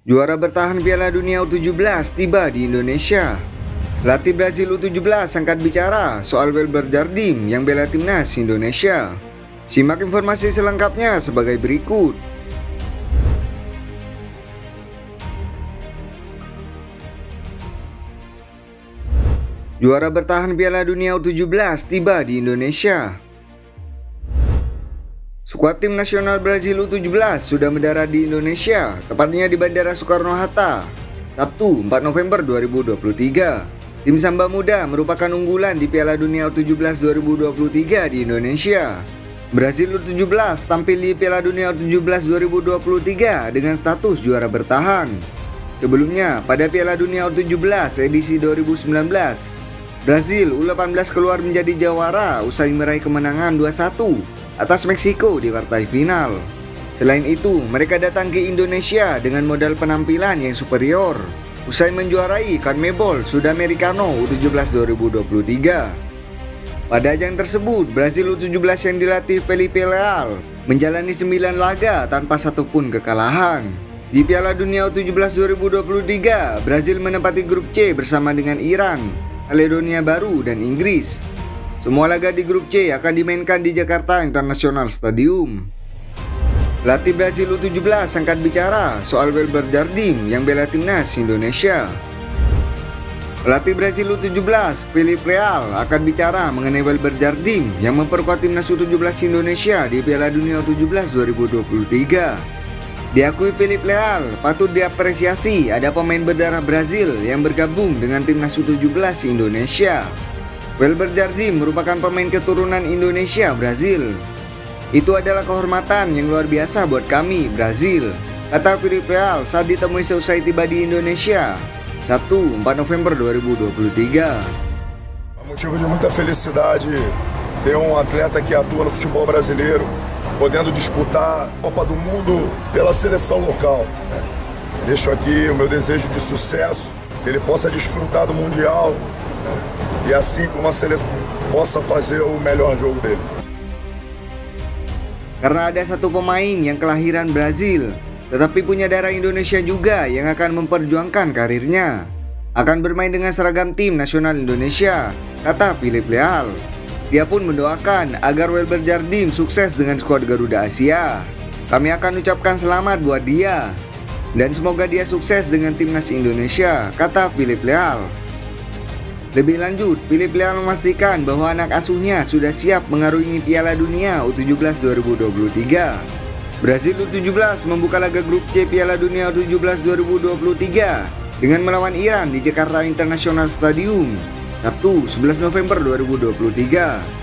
Juara bertahan Piala Dunia U17 tiba di Indonesia. Pelatih Brazil U17 angkat bicara soal Welber Jardim yang bela timnas Indonesia. Simak informasi selengkapnya sebagai berikut. Juara bertahan Piala Dunia U17 tiba di Indonesia. Skuad tim nasional Brazil U17 sudah mendarat di Indonesia, tepatnya di Bandara Soekarno-Hatta, Sabtu 4 November 2023. Tim Samba Muda merupakan unggulan di Piala Dunia U17 2023 di Indonesia. Brazil U17 tampil di Piala Dunia U17 2023 dengan status juara bertahan. Sebelumnya, pada Piala Dunia U17 edisi 2019, Brazil U18 keluar menjadi jawara usai meraih kemenangan 2-1 atas Meksiko di partai final. Selain itu, mereka datang ke Indonesia dengan modal penampilan yang superior usai menjuarai CONMEBOL Sudamericano U17 2023. Pada ajang tersebut, Brazil U17 yang dilatih Felipe Leal menjalani 9 laga tanpa satupun kekalahan. Di Piala Dunia U17 2023, Brazil menempati grup C bersama dengan Iran, Kaledonia Baru, dan Inggris. Semua laga di grup C akan dimainkan di Jakarta International Stadium. Pelatih Brazil U17 angkat bicara soal Welber Jardim yang bela timnas Indonesia. Pelatih Brazil U17, Felipe Leal, akan bicara mengenai Welber Jardim yang memperkuat timnas U17 Indonesia di Piala Dunia U17 2023. Diakui Felipe Leal, patut diapresiasi ada pemain berdarah Brazil yang bergabung dengan timnas U17 Indonesia. Welber Jardim merupakan pemain keturunan Indonesia Brazil. Itu adalah kehormatan yang luar biasa buat kami Brazil, kata Felipe Leal saat ditemui seusai tiba di Indonesia, Sabtu 4 November 2023. Motivo de muita felicidade ter atleta que atua no futebol brasileiro, podendo disputar a Copa do Mundo pela seleção local. Deixo aqui o meu desejo de sucesso, que ele possa desfrutar do Mundial e assim como a seleção possa fazer o melhor jogo dele. Karena ada satu pemain yang kelahiran Brazil, tetapi punya darah Indonesia juga yang akan memperjuangkan karirnya, akan bermain dengan seragam tim nasional Indonesia, kata Felipe Leal. Dia pun mendoakan agar Welber Jardim sukses dengan skuad Garuda Asia. Kami akan ucapkan selamat buat dia, dan semoga dia sukses dengan timnas Indonesia, kata Felipe Leal. Lebih lanjut, Felipe Leal memastikan bahwa anak asuhnya sudah siap mengarungi Piala Dunia U17 2023. Brazil U17 membuka laga grup C Piala Dunia U17 2023 dengan melawan Iran di Jakarta International Stadium, Sabtu 11 November 2023.